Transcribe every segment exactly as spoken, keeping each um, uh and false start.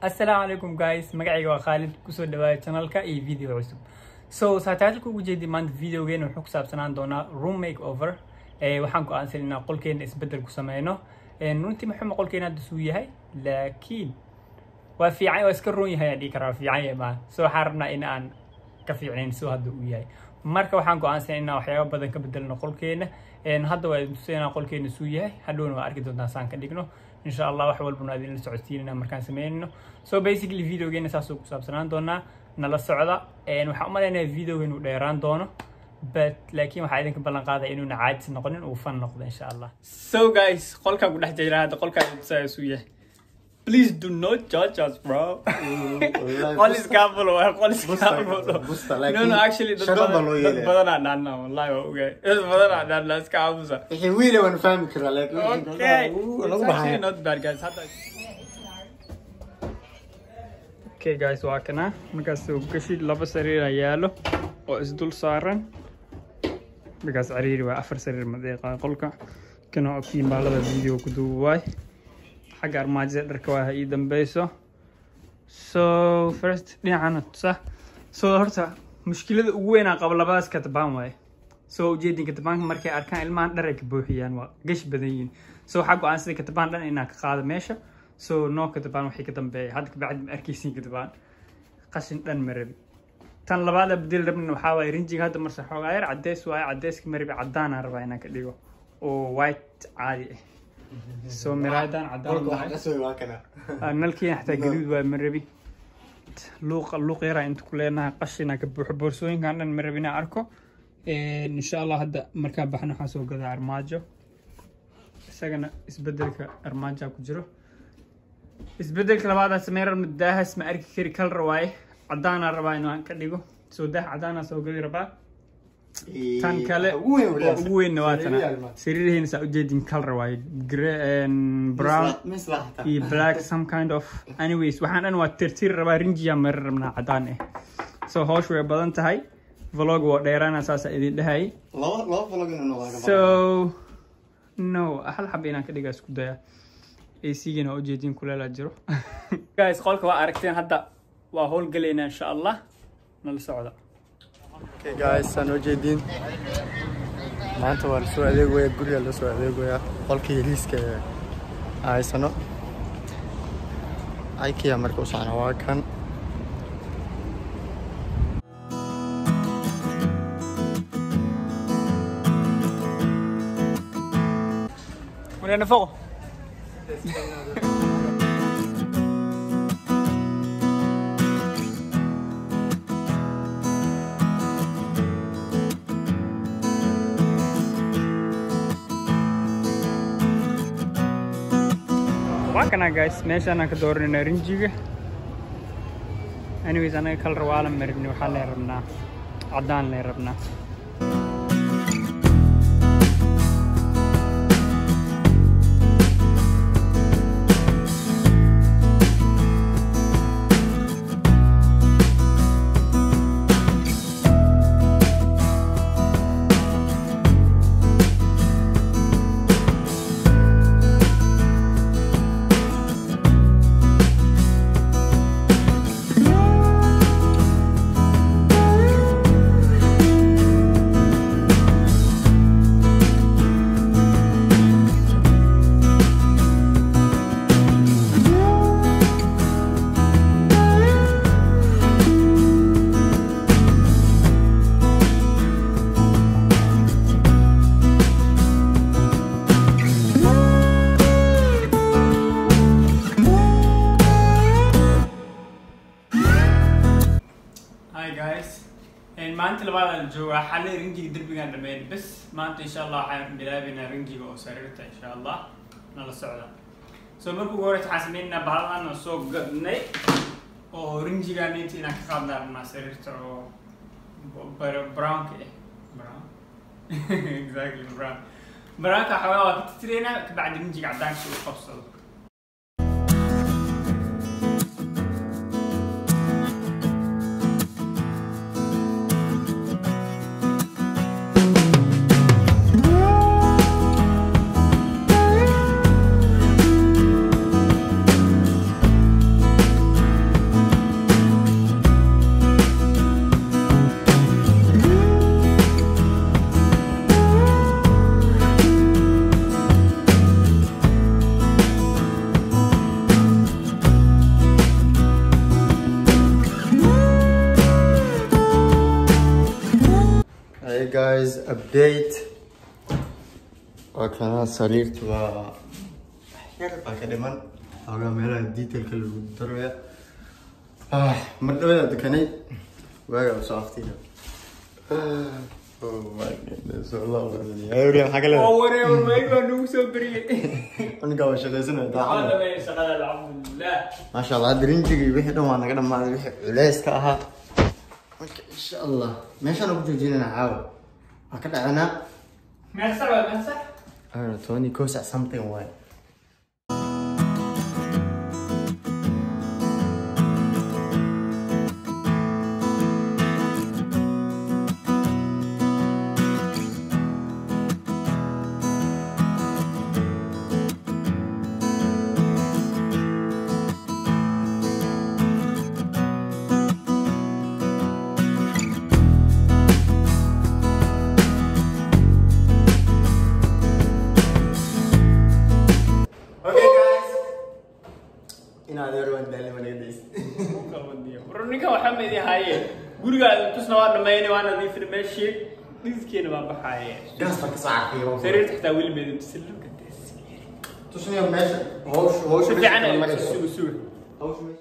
السلام عليكم guys magacayga waa Khalid kusoo dhawaad channelka iyo video cusub so saataadku ugu jeedi maanta videogeena wuxuu ku saabsanaan doonaa room makeover ee waxaan ku aansanaa qolkeena isbedel ku sameeyno ee runtii maxaa qolkeena hadda suu yahay laakiin waa fiican oo iska roon yahay adii karaa fiican yahay ma soo xarna in aan ka fiicnayn soo hadda uu yahay marka waxaan ku aansanaa waxyaabo badan ka bedelno qolkeena een hadda waa tusayna qolkeena suu yahay hadhoona waa arki doontaa saan ka dhigno إن شاء الله وحول بنادين السعوديين مركان سمينه so basically الفيديو جينا ساسو كسبسنان دونا نلا السعودة إن وحنا لنا الفيديو إنه ديران دونا but لكن وحيدين كبلنا قاعدة إنه نعاد نقولن وفن نقول إن شاء الله so guys قولك أقول لك جيران هذا قولك سويه please do not judge us bro قول إسكابلو قول إسكابلو no no actually بدنا نانا والله اوكي بدنا نانا إسكابلو حويله ونفهم كره لك okay actually not bad guys okay guys واكنا markaas uu gashi laba sariir ayaalo oo isdul saaran markaas cariiri waa afar sariir madeeqa qolka kana option baalada video ku duubay حق أرماجة دركوها هي دمبيسو so first دينا تسا so هرتا مشكلة وينا قبل باس كتبان واي so جيدين كتبان مركي أركان إلمان درك بوحيان وقش بدين so حقو عنسي كتبان لان إناك قادة ميشا so نو كتبان وحي كتنبي هادك بعد أركيسين كتبان قشن لان مربي تان لبادا بديل ربنا وحاوي رنجي هادا مرسا حوغاير عديس واي عديس كمربي عدانا رباينا كديو و وايت عادي so مرايدان عدان نلكي حتى جديد ومربي لوق اللوق يرى انت كلنا قشنا كبوح بورسوين كان مربينا اركو ان شاء الله هذا مركب بحنا حاسو قدا ارماجو سجنا اسبدلك ارماجا كجرو اسبدلك لبعض سمير المداهس ما اركي كير كل رواي عدانا رواي انو كدغو سو ده عدانا سو غدي ربا tan kale weyn waatana sariirihina saa u jeedin color way gray and brown iyo black some kind of anyways waxaan dhan waa tirtir rabaa rinjiya mar rabnaa cadaan ah so hoosh way badan tahay vlog waa dheeraana saas idin dhahay laba laba vlog inuu waa so no hal xab inaan ka dhigaa isku daya ay siigina u jeedin kulala jiro guys qolka waa aragteen hadda waa howl galeena insha Allah nala socda okay guys sano jeedin maanta waan soo adeegoyaa guriga la soo adeegoyaa qolkii liiska ay sano ay kiya marka u socona waa kan ونحن فوق وكنا guys ماشي أنا كدورنا رنجيجة anyways أنا كل روالم مربني وحال ربنا عدان لي ربنا maanta labaad aan joogaa xalay rinjiga darbigan dhameeyay bas maanta insha Allah waxaan bilaabaynaa rinjiga oo sariirta insha Allah nala socda soo markuu hore waxaan sameeynaa bahalan oo soo gadnay oo rinjigan inta inaan ka qaadnaa sariirta oo brown ka brown exactly brown brown ka xawaa waa ka tireenaa ka bacdi rinjiga cadaan ku qabsado guys update. وكان سريرت و يربع كدمان أولا ميلا ديتيل كله دروية آه مردوية دكاني واقع وصافتي Oh my goodness والله والله يا وريم حاجة لا أوري وما يكون نوسو بري أنا قاوي شغلسنا ده هذا ما يشغل الحمد لله ما شاء الله درينجي بيحد وما أنا قدام ما بيحد ليش كأها إن شاء الله ماشي أنا بدي جينا نعاود هكذا أنا ما يحصل ولا ما يحصل أنا توني كوسع something واي ورنيكا waxaa meedii haye gurigaada tusna waa dhameeyay waa nadiif meeshii diskeena baa baxay gas ka saacay sariirta xitaa wili meedii tuslo ka tasbiir tusna meesha hoosh hoosh fiican ay suuq suuq hoosh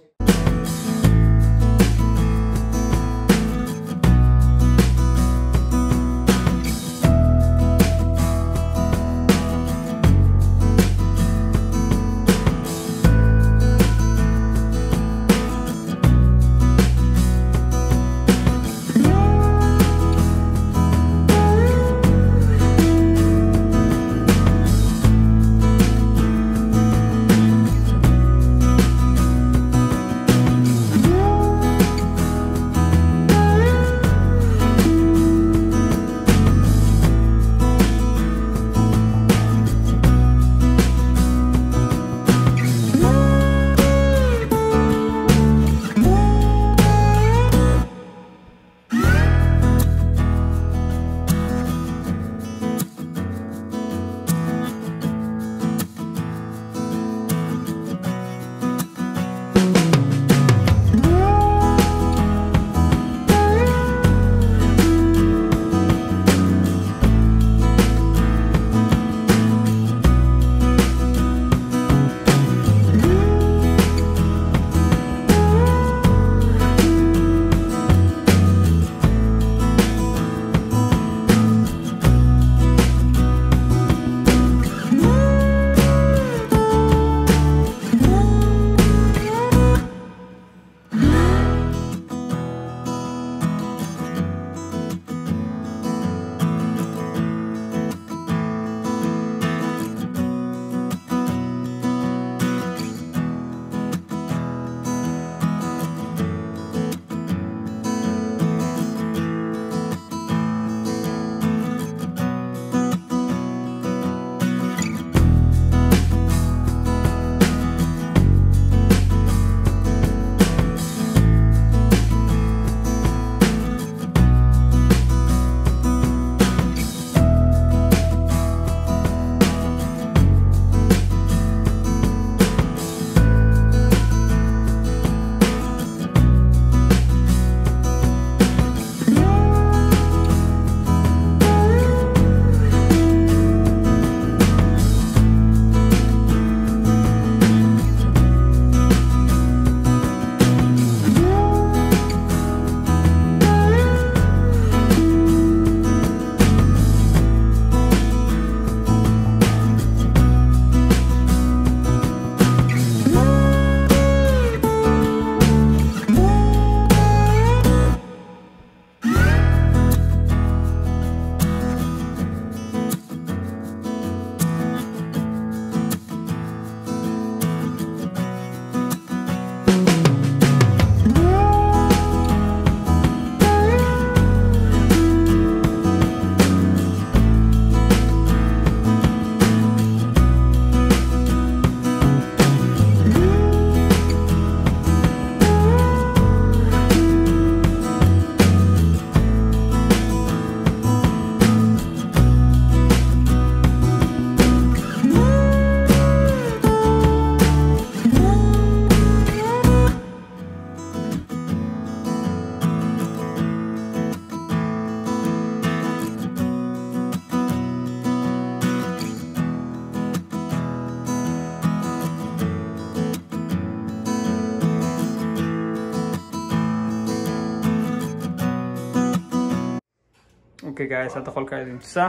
Okay guys, hadda qolka idin tusaa.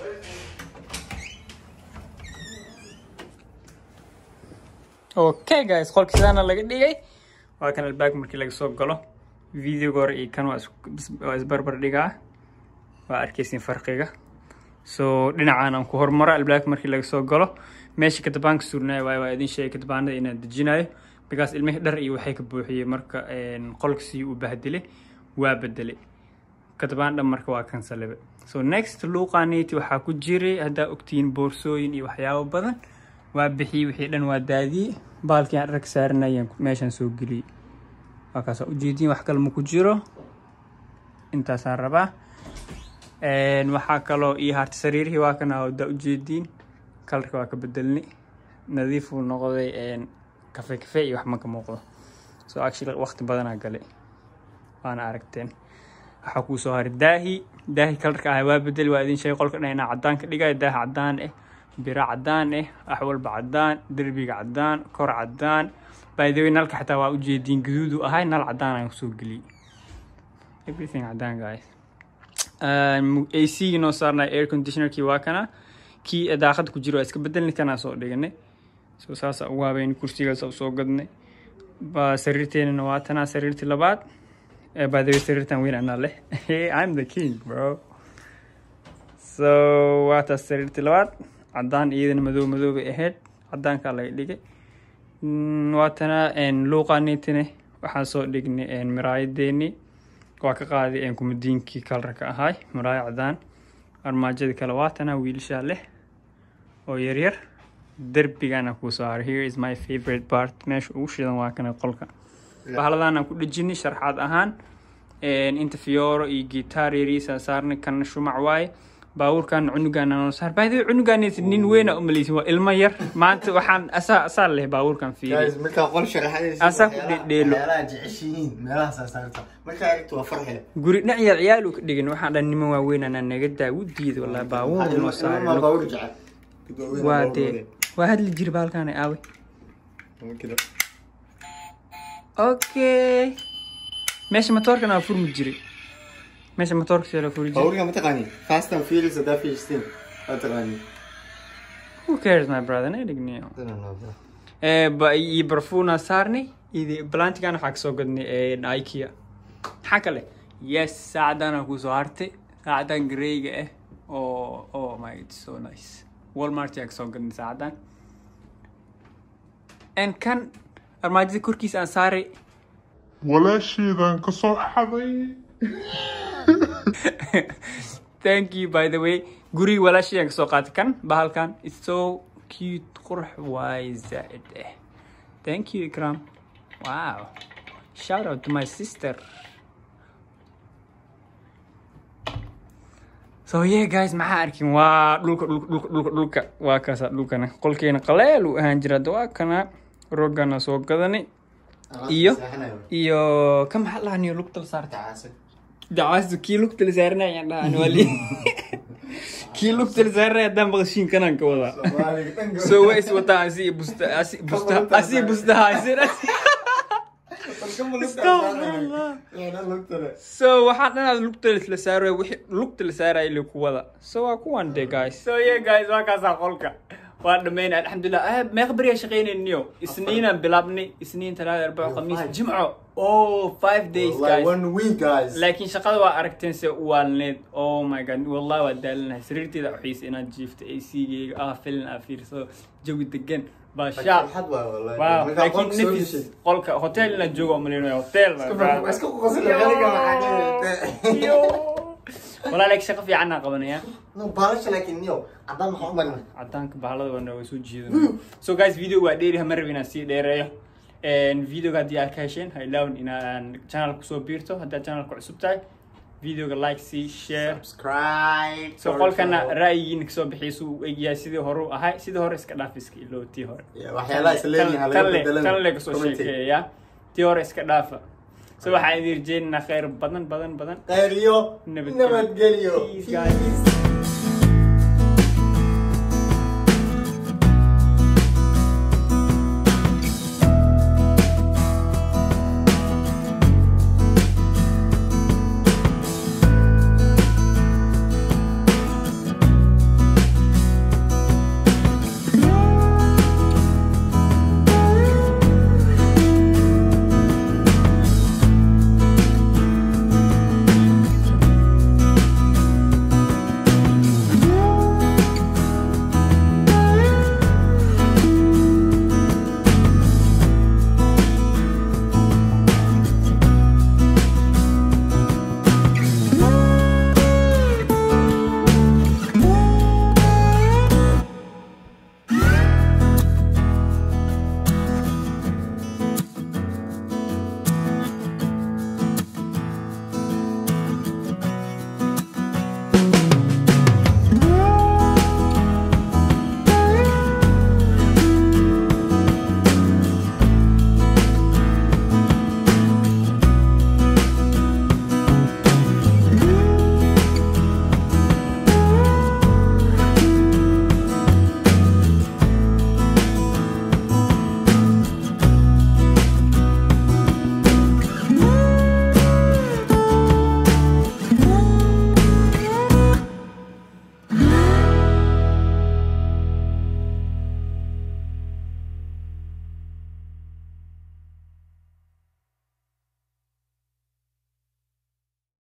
Okay guys, qolka sidana laga dhigay. Waa kan albaabka markii laga soo galo. Video gore iyo kan waa isbarbar dhigaa. Waa arkaysiin farqiga. So dhinacaan aan ku hormaro albaabka markii laga soo galo. Meesha katabaanka surnaa waa waa idin sheegay katabaanada inaan dejinayo because ilmaha dhar iyo waxay ka buuxiyay marka een qolka si uu bahdilay waa bedelay. Katabaan dhan marka waa kan salaba. So next luuqaaniiti waxa ku jiray hada ogtiin boorsooyin iyo waxyaabo badan. Waa bixi wixii dhan waa daadii baalkii aan rag saarnayeen meeshan soo galiyay. Waa kaas u jeedin wax kale ma ku jiro. Intaas aan rabaa. een waxa kale ii harta sariirihii waa kana wada u jeedin. Kalarka waa ka bedelni. Nadiif uu noqday een kafe kafe iyo wax ma ka muuqdo. So actually waqti badan aan galay. Waana aragteen. Waxa ku soo haray daahi. Daahi kalarka ah waa bedel waa idin shay qolka dhanaa cadaan ka dhigay daah cadaan eh. bira cadaan eh axwal bacadaan derbiga cadaan kor cadaan by the way nalka xataa waa u jeedin guduud u ahay nal cadaan aan soo galiyay everything cadaan guys um A C no saarnay air conditioner ki waa kana ki daaqad ku jiro iska bedelni kana soo dhiganay soo saasa ugu habeyn kursiga soo gadnay ba sariirteena waa tana sariirtii labaad by the way sariirtan weyn ana leh I'm the king bro so what a sariirtii labaad عدان إذا مذوب مذوب إهد عدان كلا يدقي واتنا إن لوقاني تنه وحاسو دقني إن مراي ديني قاك قاضي إنكم الدين كي كالركا هاي مراي عدان أرماجد كلواتنا ويل شاله أو يرير دربي أنا كوسار here is my favorite part مش وش إذا واكنا قلقا بحالا أنا كل جيني شرحات أهان إن إنت فيورو إي جيتاري ريسا صارني كان شو معواي باور كان عنقان صار بعد عنقان اثنين وين أمليس المير ما أنت وحن أسا أصار له باور كان فيه. جايز ملكا قول شرح هذا. أسا ديلو. علاج عشرين مراسة صارت. ملكا عرفت توفرها. قريت نعيا عيالك دقن وحن لأني وين أنا نجد ودي ولا باور وصار. ما باور جع. وادي واحد اللي جربال كان قوي. كده. أوكي. ماشي مطور كان أفور مجري. ماشي موتورك سير فورجي باورك ما تقاني فاست اند فيريوس ده في ستين اتقاني who cares my brother نيدغني ايه باي برفونا صارني ايدي بلانت كان حق سو قدني ايه نايكيا حكله يس ساعدنا كو سوارتي ساعدان غريغ ايه او او ماي اتس سو نايس والمارت ياك سو قدني ساعدان ان كان ارماجي كوركيس ان ساري ولا شيء ذا كسو حبي Thank you by the way guri wala shay soo qaad kan bahalkan it's so cute qurux wise eh thank you Ikram wow shout out to my sister so yeah guys ma arkin waa dhulka dhulka dhulka dhulka waa kaasa dhulkana qolkeena qaleel u ahaan jira waa kana rogana soo gadanay iyo iyo kam halaaniyo lugta saarta caasay دعاس كيلو تلزارنا يعني أنا ولي كيلو تلزارنا دام بغشين كنان كولا سوى إيش وتا أسي بست أسي بست أسي بست هاي سير استغفر الله so وحنا لقطة الثلثارة وح لقطة الثلثارة اللي كولا so أكون ده guys so yeah guys وكذا قولك وأنا من الحمد لله أه ما خبر يا شقين النيو سنين بلابني سنين ثلاثة أربعة خميس جمعة oh five days guys one week guys لكن شقة وأركتين سوالنت oh my god والله ودالنا سريرتي ذا حيس إن جيفت أي سي آه فيلم أفير so جوي دقن باشا واو لكن نفس قولك هوتيل نجوا مليون هوتيل بس كوكو قصير ولا لك شقة في عنا قبنا نو بالش لكن نيو عدان حمرنا عدان كبالة وانا وسوي جيد so guys فيديو واديري همر بينا سي ديريه ان فيديو قد ياركاشين هاي لون إن channel كسو بيرتو هذا channel كعسب تاعي فيديو لايك سي شير سبسكرايب so قول كنا رأيين كسو بحيسو إجيا سيدي هرو هاي سيدي هرو إسكدافيسكي لو تي هر وحيلا سليني على كله كله كسو شيء يا تي هر إسكدافا so waxaan idin rajeynaynaa khayr badan badan badan khayriyo nabad geliyo